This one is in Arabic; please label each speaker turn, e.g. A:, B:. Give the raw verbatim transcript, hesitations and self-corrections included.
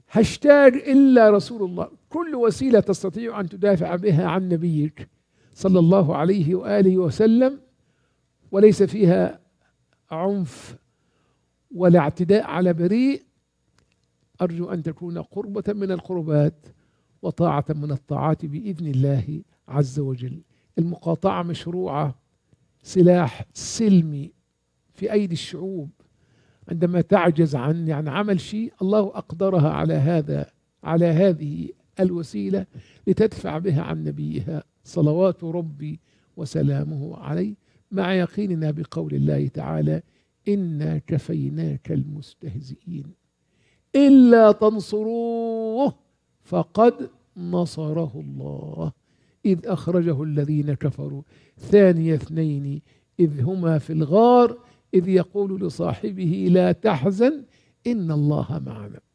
A: هاشتاج إلا رسول الله. كل وسيلة تستطيع أن تدافع بها عن نبيك صلى الله عليه وآله وسلم وليس فيها عنف ولا اعتداء على بريء، أرجو أن تكون قربة من القربات وطاعة من الطاعات بإذن الله عز وجل. المقاطعة مشروعة، سلاح سلمي في أيدي الشعوب. عندما تعجز عن يعني عمل شيء، الله أقدرها على هذا على هذه الوسيلة لتدفع بها عن نبيها صلوات ربي وسلامه عليه، مع يقيننا بقول الله تعالى: إنا كفيناك المستهزئين إلا تنصروه فقد نصره الله إذ أخرجه الذين كفروا ثاني اثنين إذ هما في الغار إذ يقول لصاحبه لا تحزن إن الله معنا.